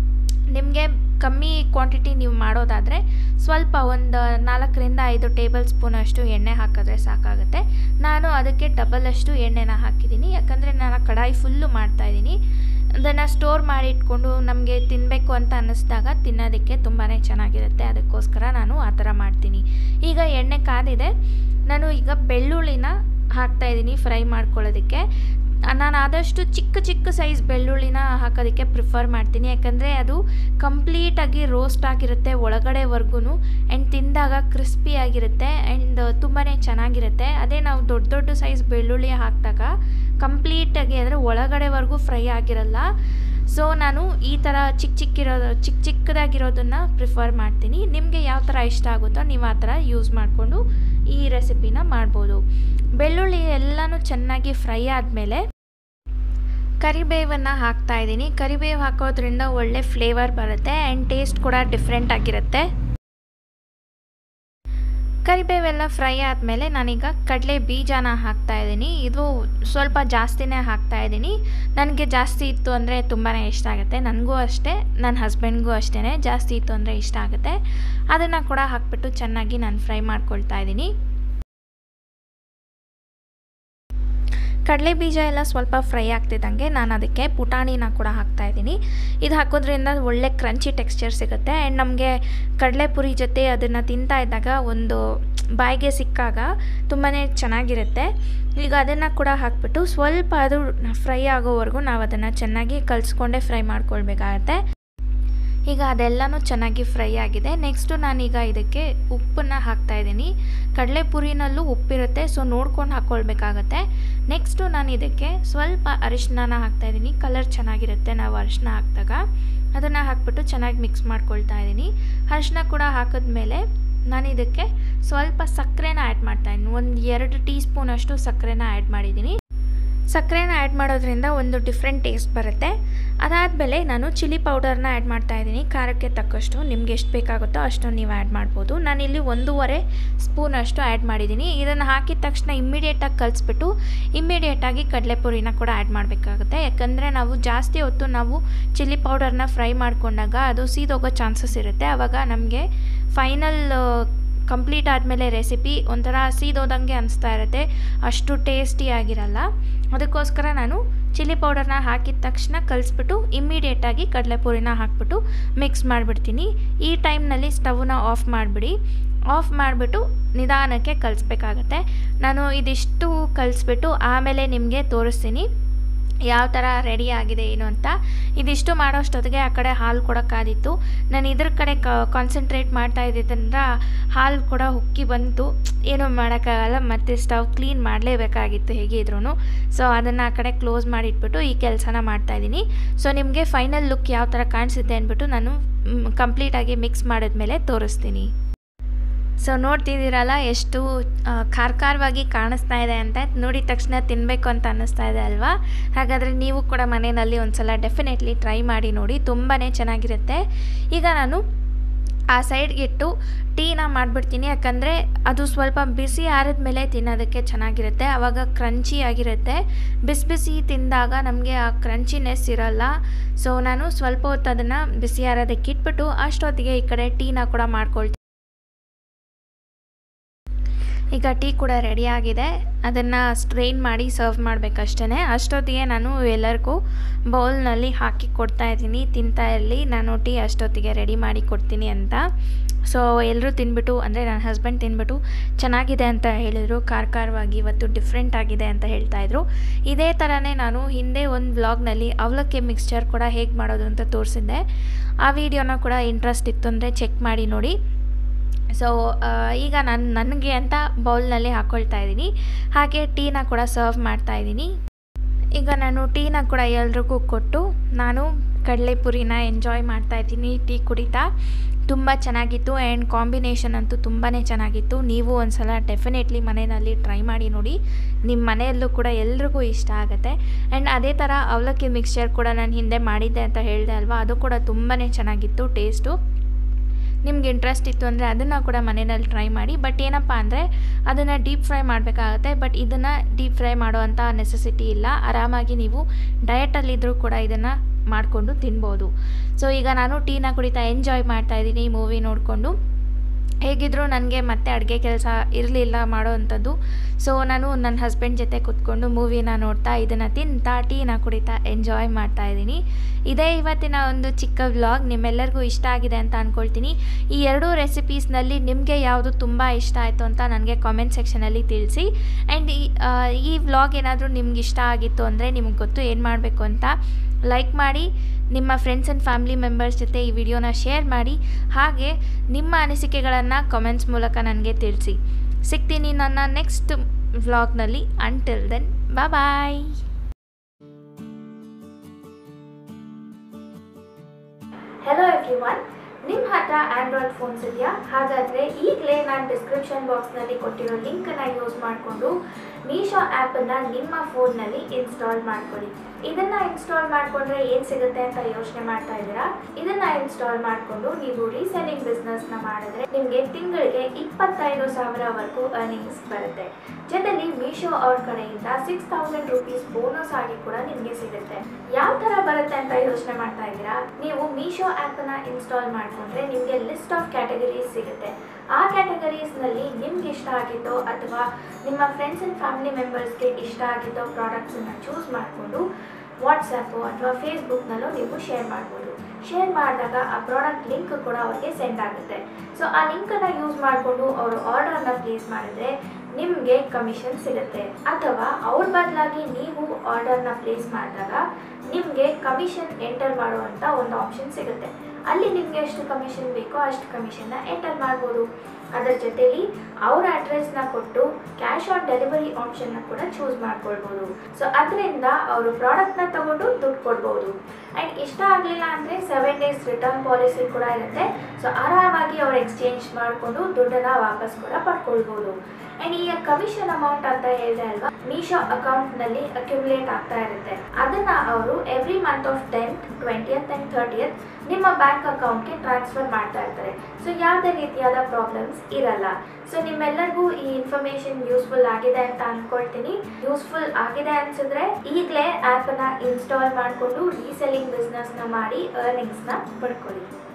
ನಿಮಗೆ ಕಮ್ಮಿ ಕ್ವಾಂಟಿಟಿ ನೀವು ಮಾಡೋದಾದರೆ ಸ್ವಲ್ಪ ಒಂದು ನಾಲ್ಕರಿಂದ ಐದು ಟೇಬಲ್ ಸ್ಪೂನಷ್ಟು ಎಣ್ಣೆ ಹಾಕಿದ್ರೆ ಸಾಕಾಗುತ್ತೆ. ನಾನು ಅದಕ್ಕೆ ಡಬಲಷ್ಟು ಎಣ್ಣೆನ ಹಾಕಿದ್ದೀನಿ. ಯಾಕಂದರೆ ನಾನು ಕಡಾಯಿ ಫುಲ್ಲು ಮಾಡ್ತಾಯಿದ್ದೀನಿ. ಅದನ್ನು ಸ್ಟೋರ್ ಮಾಡಿ ಇಟ್ಕೊಂಡು ನಮಗೆ ತಿನ್ನಬೇಕು ಅಂತ ಅನ್ನಿಸ್ದಾಗ ತಿನ್ನೋದಕ್ಕೆ ತುಂಬಾ ಚೆನ್ನಾಗಿರುತ್ತೆ. ಅದಕ್ಕೋಸ್ಕರ ನಾನು ಆ ಥರ ಮಾಡ್ತೀನಿ. ಈಗ ಎಣ್ಣೆ ಕಾದಿದೆ. ನಾನು ಈಗ ಬೆಳ್ಳುಳ್ಳಿನ ಹಾಕ್ತಾಯಿದ್ದೀನಿ ಫ್ರೈ ಮಾಡ್ಕೊಳ್ಳೋದಕ್ಕೆ. ನಾನು ಆದಷ್ಟು ಚಿಕ್ಕ ಚಿಕ್ಕ ಸೈಜ್ ಬೆಳ್ಳುಳ್ಳಿನ ಹಾಕೋದಕ್ಕೆ ಪ್ರಿಫರ್ ಮಾಡ್ತೀನಿ. ಯಾಕಂದರೆ ಅದು ಕಂಪ್ಲೀಟಾಗಿ ರೋಸ್ಟ್ ಆಗಿರುತ್ತೆ ಒಳಗಡೆವರೆಗೂ. ಆ್ಯಂಡ್ ತಿಂದಾಗ ಕ್ರಿಸ್ಪಿಯಾಗಿರುತ್ತೆ ಆ್ಯಂಡ್ ತುಂಬಾ ಚೆನ್ನಾಗಿರುತ್ತೆ. ಅದೇ ನಾವು ದೊಡ್ಡ ದೊಡ್ಡ ಸೈಜ್ ಬೆಳ್ಳುಳ್ಳಿ ಹಾಕಿದಾಗ ಕಂಪ್ಲೀಟಾಗಿ ಅಂದರೆ ಒಳಗಡೆವರೆಗೂ ಫ್ರೈ ಆಗಿರಲ್ಲ. ಸೊ ನಾನು ಈ ಥರ ಚಿಕ್ಕ ಚಿಕ್ಕಿರೋದು ಚಿಕ್ಕ ಚಿಕ್ಕದಾಗಿರೋದನ್ನು ಪ್ರಿಫರ್ ಮಾಡ್ತೀನಿ. ನಿಮಗೆ ಯಾವ ಥರ ಇಷ್ಟ ಆಗುತ್ತೋ ನೀವು ಆ ಥರ ಯೂಸ್ ಮಾಡಿಕೊಂಡು ಈ ರೆಸಿಪಿನ ಮಾಡ್ಬೋದು. ಬೆಳ್ಳುಳ್ಳಿ ಎಲ್ಲನೂ ಚೆನ್ನಾಗಿ ಫ್ರೈ ಆದಮೇಲೆ ಕರಿಬೇವನ್ನು ಹಾಕ್ತಾಯಿದ್ದೀನಿ. ಕರಿಬೇವು ಹಾಕೋದ್ರಿಂದ ಒಳ್ಳೆ ಫ್ಲೇವರ್ ಬರುತ್ತೆ ಆ್ಯಂಡ್ ಟೇಸ್ಟ್ ಕೂಡ ಡಿಫ್ರೆಂಟ್ ಆಗಿರುತ್ತೆ. ಕರಿಬೇವೆಲ್ಲ ಫ್ರೈ ಆದಮೇಲೆ ನಾನೀಗ ಕಡಲೆ ಬೀಜನ ಹಾಕ್ತಾಯಿದ್ದೀನಿ. ಇದು ಸ್ವಲ್ಪ ಜಾಸ್ತಿನೇ ಹಾಕ್ತಾಯಿದ್ದೀನಿ. ನನಗೆ ಜಾಸ್ತಿ ಇತ್ತು ಅಂದರೆ ತುಂಬಾ ಇಷ್ಟ ಆಗುತ್ತೆ. ನನಗೂ ಅಷ್ಟೇ, ನನ್ನ ಹಸ್ಬೆಂಡ್ಗೂ ಅಷ್ಟೇ. ಜಾಸ್ತಿ ಇತ್ತು ಅಂದರೆ ಇಷ್ಟ ಆಗುತ್ತೆ. ಅದನ್ನು ಕೂಡ ಹಾಕ್ಬಿಟ್ಟು ಚೆನ್ನಾಗಿ ನಾನು ಫ್ರೈ ಮಾಡ್ಕೊಳ್ತಾ ಇದ್ದೀನಿ. ಕಡಲೆ ಬೀಜ ಎಲ್ಲ ಸ್ವಲ್ಪ ಫ್ರೈ ಆಗ್ತಿದ್ದಂಗೆ ನಾನು ಅದಕ್ಕೆ ಪುಟಾಣಿನ ಕೂಡ ಹಾಕ್ತಾಯಿದ್ದೀನಿ. ಇದು ಹಾಕೋದ್ರಿಂದ ಒಳ್ಳೆ ಕ್ರಂಚಿ ಟೆಕ್ಸ್ಚರ್ ಸಿಗುತ್ತೆ. ಆ್ಯಂಡ್ ನಮಗೆ ಕಡಲೆಪುರಿ ಜೊತೆ ಅದನ್ನು ತಿಂತಾ ಇದ್ದಾಗ ಒಂದು ಬಾಯಿಗೆ ಸಿಕ್ಕಾಗ ತುಂಬಾ ಚೆನ್ನಾಗಿರುತ್ತೆ. ಈಗ ಅದನ್ನು ಕೂಡ ಹಾಕ್ಬಿಟ್ಟು ಸ್ವಲ್ಪ ಅದು ಫ್ರೈ ಆಗೋವರೆಗೂ ನಾವು ಅದನ್ನು ಚೆನ್ನಾಗಿ ಕಲಿಸ್ಕೊಂಡೇ ಫ್ರೈ ಮಾಡ್ಕೊಳ್ಬೇಕಾಗತ್ತೆ. ಈಗ ಅದೆಲ್ಲನೂ ಚೆನ್ನಾಗಿ ಫ್ರೈ ಆಗಿದೆ. ನೆಕ್ಸ್ಟು ನಾನೀಗ ಇದಕ್ಕೆ ಉಪ್ಪನ್ನು ಹಾಕ್ತಾಯಿದ್ದೀನಿ. ಕಡಲೆಪುರಿನಲ್ಲೂ ಉಪ್ಪಿರುತ್ತೆ, ಸೊ ನೋಡ್ಕೊಂಡು ಹಾಕ್ಕೊಳ್ಬೇಕಾಗತ್ತೆ. ನೆಕ್ಸ್ಟು ನಾನು ಇದಕ್ಕೆ ಸ್ವಲ್ಪ ಅರಿಶಿನ ಹಾಕ್ತಾಯಿದ್ದೀನಿ. ಕಲರ್ ಚೆನ್ನಾಗಿರುತ್ತೆ ನಾವು ಅರಿಶಿನ ಹಾಕಿದಾಗ. ಅದನ್ನು ಹಾಕ್ಬಿಟ್ಟು ಚೆನ್ನಾಗಿ ಮಿಕ್ಸ್ ಮಾಡ್ಕೊಳ್ತಾ ಇದ್ದೀನಿ. ಅರಿಶಿನ ಕೂಡ ಹಾಕಿದ್ಮೇಲೆ ನಾನು ಇದಕ್ಕೆ ಸ್ವಲ್ಪ ಸಕ್ಕರೆನ ಆ್ಯಡ್ ಮಾಡ್ತಾಯಿದ್ದೀನಿ. ಒಂದು ಎರಡು ಟೀ ಸ್ಪೂನಷ್ಟು ಸಕ್ಕರೆನ ಆ್ಯಡ್ ಮಾಡಿದ್ದೀನಿ. ಸಕ್ಕರೆನ ಆ್ಯಡ್ ಮಾಡೋದ್ರಿಂದ ಒಂದು ಡಿಫ್ರೆಂಟ್ ಟೇಸ್ಟ್ ಬರುತ್ತೆ. ಅದಾದಮೇಲೆ ನಾನು ಚಿಲ್ಲಿ ಪೌಡರ್ನ ಆ್ಯಡ್ ಮಾಡ್ತಾಯಿದ್ದೀನಿ. ಖಾರಕ್ಕೆ ತಕ್ಕಷ್ಟು ನಿಮ್ಗೆ ಎಷ್ಟು ಬೇಕಾಗುತ್ತೋ ಅಷ್ಟು ನೀವು ಆ್ಯಡ್ ಮಾಡ್ಬೋದು. ನಾನಿಲ್ಲಿ ಒಂದೂವರೆ ಸ್ಪೂನಷ್ಟು ಆ್ಯಡ್ ಮಾಡಿದ್ದೀನಿ. ಇದನ್ನು ಹಾಕಿದ ತಕ್ಷಣ ಇಮ್ಮಿಡಿಯೇಟಾಗಿ ಕಲಿಸ್ಬಿಟ್ಟು ಇಮ್ಮಿಡಿಯೇಟಾಗಿ ಕಡಲೆಪುರಿನ ಕೂಡ ಆ್ಯಡ್ ಮಾಡಬೇಕಾಗುತ್ತೆ. ಯಾಕಂದರೆ ನಾವು ಜಾಸ್ತಿ ಹೊತ್ತು ನಾವು ಚಿಲ್ಲಿ ಪೌಡರ್ನ ಫ್ರೈ ಮಾಡಿಕೊಂಡಾಗ ಅದು ಸೀದೋಗೋ ಚಾನ್ಸಸ್ ಇರುತ್ತೆ. ಆವಾಗ ನಮಗೆ ಫೈನಲ್ ಕಂಪ್ಲೀಟ್ ಆದಮೇಲೆ ರೆಸಿಪಿ ಒಂಥರ ಸೀದೋದಂಗೆ ಅನಿಸ್ತಾ ಇರುತ್ತೆ, ಅಷ್ಟು ಟೇಸ್ಟಿಯಾಗಿರಲ್ಲ. ಅದಕ್ಕೋಸ್ಕರ ನಾನು ಚಿಲ್ಲಿ ಪೌಡರ್ನ ಹಾಕಿದ ತಕ್ಷಣ ಕಲಿಸ್ಬಿಟ್ಟು ಇಮ್ಮಿಡಿಯೇಟಾಗಿ ಕಡಲೆಪುರಿನ ಹಾಕ್ಬಿಟ್ಟು ಮಿಕ್ಸ್ ಮಾಡಿಬಿಡ್ತೀನಿ. ಈ ಟೈಮ್ನಲ್ಲಿ ಸ್ಟವ್ನ ಆಫ್ ಮಾಡಿಬಿಡಿ. ಆಫ್ ಮಾಡಿಬಿಟ್ಟು ನಿಧಾನಕ್ಕೆ ಕಲಿಸ್ಬೇಕಾಗತ್ತೆ. ನಾನು ಇದಿಷ್ಟು ಕಲಿಸ್ಬಿಟ್ಟು ಆಮೇಲೆ ನಿಮಗೆ ತೋರಿಸ್ತೀನಿ ಯಾವ ಥರ ರೆಡಿ ಆಗಿದೆ ಏನು ಅಂತ. ಇದಿಷ್ಟು ಮಾಡೋಷ್ಟೊತ್ತಿಗೆ ಆ ಕಡೆ ಹಾಲು ಕೂಡ ಕಾದಿತ್ತು. ನಾನು ಇದ್ರ ಕಡೆ ಕಾನ್ಸಂಟ್ರೇಟ್ ಮಾಡ್ತಾ ಇದ್ದಿದ್ದರಿಂದ ಹಾಲು ಕೂಡ ಉಕ್ಕಿ ಬಂತು. ಏನೂ ಮಾಡೋಕ್ಕಾಗಲ್ಲ, ಮತ್ತು ಸ್ಟವ್ ಕ್ಲೀನ್ ಮಾಡಲೇಬೇಕಾಗಿತ್ತು ಹೇಗೆ ಇದ್ರೂ. ಸೊ ಅದನ್ನು ಆ ಕಡೆ ಕ್ಲೋಸ್ ಮಾಡಿಟ್ಬಿಟ್ಟು ಈ ಕೆಲಸನ ಮಾಡ್ತಾಯಿದ್ದೀನಿ. ಸೊ ನಿಮಗೆ ಫೈನಲ್ ಲುಕ್ ಯಾವ ಥರ ಕಾಣಿಸುತ್ತೆ ಅಂದ್ಬಿಟ್ಟು ನಾನು ಕಂಪ್ಲೀಟಾಗಿ ಮಿಕ್ಸ್ ಮಾಡಿದ್ಮೇಲೆ ತೋರಿಸ್ತೀನಿ. ಸೊ ನೋಡ್ತಿದ್ದೀರಲ್ಲ ಎಷ್ಟು ಖಾರ ಖಾರವಾಗಿ ಕಾಣಿಸ್ತಾ ಇದೆ ಅಂತ. ನೋಡಿದ ತಕ್ಷಣ ತಿನ್ನಬೇಕು ಅಂತ ಅನ್ನಿಸ್ತಾ ಇದೆ ಅಲ್ವಾ? ಹಾಗಾದರೆ ನೀವು ಕೂಡ ಮನೆಯಲ್ಲಿ ಒಂದು ಸಲ ಡೆಫಿನೆಟ್ಲಿ ಟ್ರೈ ಮಾಡಿ ನೋಡಿ, ತುಂಬಾ ಚೆನ್ನಾಗಿರುತ್ತೆ. ಈಗ ನಾನು ಆ ಸೈಡ್ಗಿಟ್ಟು ಟೀನ ಮಾಡಿಬಿಡ್ತೀನಿ. ಯಾಕಂದರೆ ಅದು ಸ್ವಲ್ಪ ಬಿಸಿ ಆರಿದ ಮೇಲೆ ತಿನ್ನೋದಕ್ಕೆ ಚೆನ್ನಾಗಿರುತ್ತೆ. ಆವಾಗ ಕ್ರಂಚಿ ಆಗಿರುತ್ತೆ. ಬಿಸಿ ಬಿಸಿ ತಿಂದಾಗ ನಮಗೆ ಆ ಕ್ರಂಚಿನೆಸ್ ಇರಲ್ಲ. ಸೊ ನಾನು ಸ್ವಲ್ಪ ಹೊತ್ತು ಅದನ್ನು ಬಿಸಿ ಆರೋದಕ್ಕೆ ಇಟ್ಬಿಟ್ಟು ಅಷ್ಟೊತ್ತಿಗೆ ಈ ಕಡೆ ಟೀನ ಕೂಡ ಮಾಡ್ಕೊಳ್ತೀನಿ. ಈಗ ಟೀ ಕೂಡ ರೆಡಿಯಾಗಿದೆ. ಅದನ್ನು ಸ್ಟ್ರೈನ್ ಮಾಡಿ ಸರ್ವ್ ಮಾಡಬೇಕಷ್ಟೇ. ಅಷ್ಟೊತ್ತಿಗೆ ನಾನು ಎಲ್ಲರಿಗೂ ಬೌಲ್ನಲ್ಲಿ ಹಾಕಿ ಕೊಡ್ತಾಯಿದ್ದೀನಿ, ತಿಂತಾ ಇರಲಿ, ನಾನು ಟೀ ಅಷ್ಟೊತ್ತಿಗೆ ರೆಡಿ ಮಾಡಿ ಕೊಡ್ತೀನಿ ಅಂತ. ಸೊ ಎಲ್ಲರೂ ತಿಂದ್ಬಿಟ್ಟು, ಅಂದರೆ ನನ್ನ ಹಸ್ಬೆಂಡ್ ತಿಂದ್ಬಿಟ್ಟು ಚೆನ್ನಾಗಿದೆ ಅಂತ ಹೇಳಿದರು. ಖಾರ ಖಾರವಾಗಿ ಇವತ್ತು ಡಿಫ್ರೆಂಟ್ ಆಗಿದೆ ಅಂತ ಹೇಳ್ತಾಯಿದ್ರು. ಇದೇ ಥರನೇ ನಾನು ಹಿಂದೆ ಒಂದು ವ್ಲಾಗ್ನಲ್ಲಿ ಅವಲಕ್ಕಿ ಮಿಕ್ಸ್ಚರ್ ಕೂಡ ಹೇಗೆ ಮಾಡೋದು ಅಂತ ತೋರಿಸಿದ್ದೆ. ಆ ವಿಡಿಯೋನ ಕೂಡ ಇಂಟ್ರೆಸ್ಟ್ ಇತ್ತು ಅಂದರೆ ಚೆಕ್ ಮಾಡಿ ನೋಡಿ. ಸೊ ಈಗ ನಾನು ನನಗೆ ಅಂತ ಬೌಲ್ನಲ್ಲಿ ಹಾಕ್ಕೊಳ್ತಾ ಇದ್ದೀನಿ. ಹಾಗೆ ಟೀನ ಕೂಡ ಸರ್ವ್ ಮಾಡ್ತಾಯಿದ್ದೀನಿ. ಈಗ ನಾನು ಟೀನ ಕೂಡ ಎಲ್ರಿಗೂ ಕೊಟ್ಟು ನಾನು ಕಡಲೆಪುರಿನ ಎಂಜಾಯ್ ಮಾಡ್ತಾಯಿದ್ದೀನಿ ಟೀ ಕುಡಿತಾ. ತುಂಬ ಚೆನ್ನಾಗಿತ್ತು ಆ್ಯಂಡ್ ಕಾಂಬಿನೇಷನ್ ಅಂತೂ ತುಂಬಾ ಚೆನ್ನಾಗಿತ್ತು. ನೀವು ಒಂದು ಸಲ ಡೆಫಿನೆಟ್ಲಿ ಮನೆಯಲ್ಲಿ ಟ್ರೈ ಮಾಡಿ ನೋಡಿ, ನಿಮ್ಮ ಮನೆಯಲ್ಲೂ ಕೂಡ ಎಲ್ರಿಗೂ ಇಷ್ಟ ಆಗುತ್ತೆ. ಆ್ಯಂಡ್ ಅದೇ ಥರ ಅವಲಕ್ಕಿ ಮಿಕ್ಸ್ಚರ್ ಕೂಡ ನಾನು ಹಿಂದೆ ಮಾಡಿದ್ದೆ ಅಂತ ಹೇಳಿದೆ ಅಲ್ವಾ, ಅದು ಕೂಡ ತುಂಬಾ ಚೆನ್ನಾಗಿತ್ತು ಟೇಸ್ಟು. ನಿಮ್ಗೆ ಇಂಟ್ರೆಸ್ಟ್ ಇತ್ತು ಅಂದರೆ ಅದನ್ನು ಕೂಡ ಮನೆಯಲ್ಲಿ ಟ್ರೈ ಮಾಡಿ. ಬಟ್ ಏನಪ್ಪ ಅಂದರೆ ಅದನ್ನು ಡೀಪ್ ಫ್ರೈ ಮಾಡಬೇಕಾಗತ್ತೆ. ಬಟ್ ಇದನ್ನು ಡೀಪ್ ಫ್ರೈ ಮಾಡೋವಂಥ ನೆಸೆಸಿಟಿ ಇಲ್ಲ. ಆರಾಮಾಗಿ ನೀವು ಡಯಟಲ್ಲಿದ್ದರೂ ಕೂಡ ಇದನ್ನು ಮಾಡಿಕೊಂಡು ತಿನ್ಬೋದು. ಸೊ ಈಗ ನಾನು ಟೀನ ಕುಡಿತಾ ಎಂಜಾಯ್ ಮಾಡ್ತಾಯಿದ್ದೀನಿ ಮೂವಿ ನೋಡಿಕೊಂಡು. ಹೇಗಿದ್ದರೂ ನನಗೆ ಮತ್ತೆ ಅಡುಗೆ ಕೆಲಸ ಇರಲಿಲ್ಲ ಮಾಡೋವಂಥದ್ದು. ಸೊ ನಾನು ನನ್ನ ಹಸ್ಬೆಂಡ್ ಜೊತೆ ಕೂತ್ಕೊಂಡು ಮೂವಿನ ನೋಡ್ತಾ ಇದನ್ನು ತಿಂತಾ ಟೀನ ಕುಡಿತಾ ಎಂಜಾಯ್ ಮಾಡ್ತಾಯಿದ್ದೀನಿ. ಇದೇ ಇವತ್ತಿನ ಒಂದು ಚಿಕ್ಕ ವ್ಲಾಗ್. ನಿಮ್ಮೆಲ್ಲರಿಗೂ ಇಷ್ಟ ಆಗಿದೆ ಅಂತ ಅಂದ್ಕೊಳ್ತೀನಿ. ಈ ಎರಡೂ ರೆಸಿಪೀಸ್ನಲ್ಲಿ ನಿಮಗೆ ಯಾವುದು ತುಂಬ ಇಷ್ಟ ಆಯಿತು ಅಂತ ನನಗೆ ಕಾಮೆಂಟ್ ಸೆಕ್ಷನಲ್ಲಿ ತಿಳಿಸಿ. ಆ್ಯಂಡ್ ಈ ಈ ವ್ಲಾಗ್ ಏನಾದರೂ ನಿಮ್ಗೆ ಇಷ್ಟ ಆಗಿತ್ತು ಅಂದರೆ ನಿಮ್ಗೆ ಗೊತ್ತು ಏನು ಮಾಡಬೇಕು ಅಂತ. ಲೈಕ್ ಮಾಡಿ, ನಿಮ್ಮ ಫ್ರೆಂಡ್ಸ್ ಆ್ಯಂಡ್ ಫ್ಯಾಮಿಲಿ ಮೆಂಬರ್ಸ್ ಜೊತೆ ಈ ವಿಡಿಯೋನ ಶೇರ್ ಮಾಡಿ. ಹಾಗೆ ನಿಮ್ಮ ಅನಿಸಿಕೆಗಳನ್ನು ಕಮೆಂಟ್ಸ್ ಮೂಲಕ ನನಗೆ ತಿಳಿಸಿ. ಸಿಗ್ತೀನಿ ನನ್ನ ನೆಕ್ಸ್ಟ್ ವ್ಲಾಗ್ನಲ್ಲಿ. Until then bye bye. Hello everyone, ನಿಮ್ಮ ಹತ್ರ ಆ್ಯಂಡ್ರಾಯ್ಡ್ ಫೋನ್ಸ್ ಇದೆಯಾ? ಹಾಗಾದರೆ ಈಗಲೇ ನಾನು ಡಿಸ್ಕ್ರಿಪ್ಷನ್ ಬಾಕ್ಸ್ನಲ್ಲಿ ಕೊಟ್ಟಿರೋ ಲಿಂಕನ್ನು ಯೂಸ್ ಮಾಡಿಕೊಂಡು ಮೀಶೋ ಆ್ಯಪನ್ನು ನಿಮ್ಮ ಫೋನ್ನಲ್ಲಿ ಇನ್ಸ್ಟಾಲ್ ಮಾಡ್ಕೊಳ್ಳಿ. ಇದನ್ನು ಇನ್ಸ್ಟಾಲ್ ಮಾಡಿಕೊಂಡ್ರೆ ಏನು ಸಿಗುತ್ತೆ ಅಂತ ಯೋಚನೆ ಮಾಡ್ತಾ ಇದ್ದೀರಾ? ಇದನ್ನು ಇನ್ಸ್ಟಾಲ್ ಮಾಡಿಕೊಂಡು ನೀವು ರೀಸೆಲ್ಲಿಂಗ್ ಬಿಸ್ನೆಸ್ನ ಮಾಡಿದ್ರೆ ನಿಮಗೆ ತಿಂಗಳಿಗೆ ಇಪ್ಪತ್ತೈದು ಸಾವಿರವರೆಗೂ ಅರ್ನಿಂಗ್ಸ್ ಬರುತ್ತೆ. ಜೊತೆಲಿ ಮೀಶೋ ಅವ್ರ ಕಡೆಯಿಂದ ಸಿಕ್ಸ್ ತೌಸಂಡ್ ರುಪೀಸ್ ಬೋನಸ್ ಆಗಿ ಕೂಡ ನಿಮಗೆ ಸಿಗುತ್ತೆ. ಯಾವ ಥರ ಬರುತ್ತೆ ಅಂತ ಯೋಚನೆ ಮಾಡ್ತಾ ಇದ್ದೀರಾ? ನೀವು ಮೀಶೋ ಆ್ಯಪನ್ನು ಇನ್ಸ್ಟಾಲ್ ಮಾಡಿಕೊಂಡ್ರೆ ನಿಮಗೆ ಲಿಸ್ಟ್ ಆಫ್ ಕ್ಯಾಟಗರೀಸ್ ಸಿಗುತ್ತೆ. ಆ ಕ್ಯಾಟಗರೀಸ್ನಲ್ಲಿ ನಿಮ್ಗೆ ಇಷ್ಟ ಆಗಿದ್ದೋ ಅಥವಾ ನಿಮ್ಮ ಫ್ರೆಂಡ್ಸ್ ಆ್ಯಂಡ್ ಫ್ಯಾಮಿಲಿ ಮೆಂಬರ್ಸ್ಗೆ ಇಷ್ಟ ಆಗಿದ್ದೋ ಪ್ರಾಡಕ್ಟ್ಸನ್ನು ಚೂಸ್ ಮಾಡಿಕೊಂಡು ವಾಟ್ಸಪ್ಪು ಅಥವಾ ಫೇಸ್ಬುಕ್ನಲ್ಲೂ ನೀವು ಶೇರ್ ಮಾಡ್ಬೋದು. ಶೇರ್ ಮಾಡಿದಾಗ ಆ ಪ್ರಾಡಕ್ಟ್ ಲಿಂಕ್ ಕೂಡ ಅವ್ರಿಗೆ ಸೆಂಡ್ ಆಗುತ್ತೆ. ಸೊ ಆ ಲಿಂಕನ್ನು ಯೂಸ್ ಮಾಡಿಕೊಂಡು ಅವರು ಆರ್ಡರನ್ನು ಪ್ಲೇಸ್ ಮಾಡಿದ್ರೆ ನಿಮಗೆ ಕಮಿಷನ್ ಸಿಗುತ್ತೆ. ಅಥವಾ ಅವ್ರ ಬದಲಾಗಿ ನೀವು ಆರ್ಡರ್ನ ಪ್ಲೇಸ್ ಮಾಡಿದಾಗ ನಿಮಗೆ ಕಮಿಷನ್ ಎಂಟರ್ ಮಾಡುವಂಥ ಒಂದು ಆಪ್ಷನ್ ಸಿಗುತ್ತೆ. ಅಲ್ಲಿ ನಿಮಗೆ ಎಷ್ಟು ಕಮಿಷನ್ ಬೇಕೋ ಅಷ್ಟು ಕಮಿಷನ್ನ ಎಂಟರ್ ಮಾಡ್ಬೋದು. ಅದರ ಜೊತೆಲಿ ಅವ್ರ ಅಡ್ರೆಸ್ನ ಕೊಟ್ಟು ಕ್ಯಾಶ್ ಆನ್ ಡೆಲಿವರಿ ಆಪ್ಷನ್ನ ಕೂಡ ಚೂಸ್ ಮಾಡ್ಕೊಳ್ಬೋದು. ಸೊ ಅದರಿಂದ ಅವರು ಪ್ರಾಡಕ್ಟ್ನ ತಗೊಂಡು ದುಡ್ಡು ಕೊಡ್ಬೋದು. ಆ್ಯಂಡ್ ಇಷ್ಟ ಆಗಲಿಲ್ಲ ಅಂದರೆ ಸೆವೆನ್ ಡೇಸ್ ರಿಟರ್ನ್ ಪಾಲಿಸಿ ಕೂಡ ಇರುತ್ತೆ. ಸೊ ಆರಾಮಾಗಿ ಅವ್ರು ಎಕ್ಸ್ಚೇಂಜ್ ಮಾಡಿಕೊಂಡು ದುಡ್ಡನ್ನು ವಾಪಸ್ ಕೂಡ ಪಡ್ಕೊಳ್ಬೋದು. ಆ್ಯಂಡ್ ಈ ಕಮಿಷನ್ ಅಮೌಂಟ್ ಅಂತ ಹೇಳಿದೆ ಅಲ್ವಾ, ಮೀಶೋ ಅಕೌಂಟ್ನಲ್ಲಿ ಅಕ್ಯುಮುಲೇಟ್ ಆಗ್ತಾ ಇರುತ್ತೆ. ಅದನ್ನು ಅವರು every month of tenth, twentieth and thirtieth ನಿಮ್ಮ ಬ್ಯಾಂಕ್ ಅಕೌಂಟ್ಗೆ ಟ್ರಾನ್ಸ್ಫರ್ ಮಾಡ್ತಾ ಇರ್ತಾರೆ. ಸೊ ಯಾವುದೇ ರೀತಿಯಾದ ಪ್ರಾಬ್ಲಮ್ಸ್ ಇರಲ್ಲ. ಸೊ ನಿಮ್ಮೆಲ್ಲರಿಗೂ ಈ ಇನ್ಫಾರ್ಮೇಷನ್ ಯೂಸ್ಫುಲ್ ಆಗಿದೆ ಅಂತ ಅಂದ್ಕೊಳ್ತೀನಿ. ಯೂಸ್ಫುಲ್ ಆಗಿದೆ ಅನಿಸಿದ್ರೆ ಈಗಲೇ ಆ್ಯಪನ್ನು ಇನ್ಸ್ಟಾಲ್ ಮಾಡಿಕೊಂಡು ರೀಸೆಲ್ಲಿಂಗ್ ಬಿಸ್ನೆಸ್ನ ಮಾಡಿ ಅರ್ನಿಂಗ್ಸ್ನ ಪಡ್ಕೊಳ್ಳಿ.